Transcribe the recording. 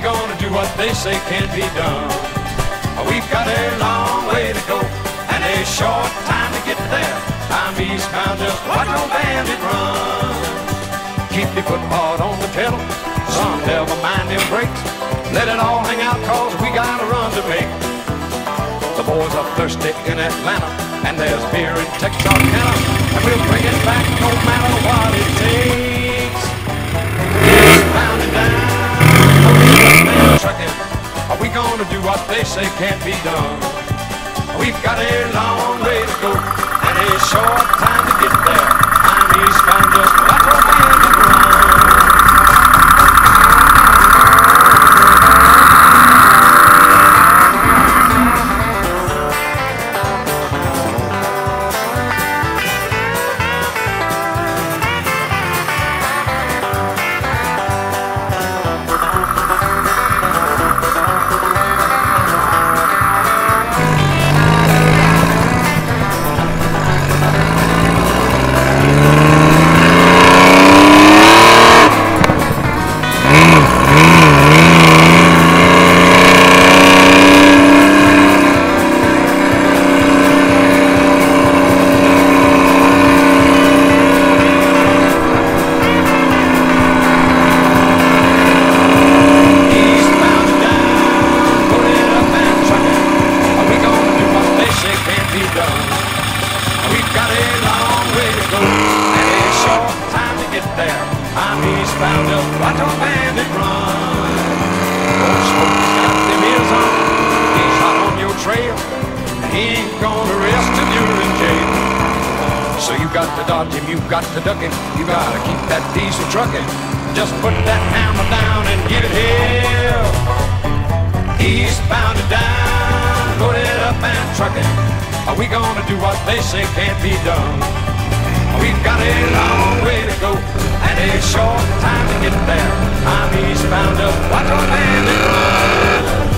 gonna do what they say can't be done? We've got a long way to go and a short time to get there. I'm eastbound, just watch old bandit run. Keep your foot hard on the pedal, son, never mind them brakes. Let it all hang out, cause we got a run to make. The boys are thirsty in Atlanta, and there's beer in Texarkana, and we'll bring it back no matter what it takes. Eastbound and down, trucking. Are we gonna do what they say can't be done? We've got a long way to go and a short time to get there. I'm eastbound, just watch old bandit run. Eastbound, just watch old bandit run. Old Smokey's got them ears on, he's hot on your trail, and he ain't gonna rest till you're in jail. So you got to dodge him, you got to duck him, you gotta keep that diesel trucking. Just put that hammer down and give it hell. Eastbound and down, load it up and truck it. Are we gonna do what they say can't be done? We've got a long way to go and a short time to get there. I'm eastbound, just watch old bandit run.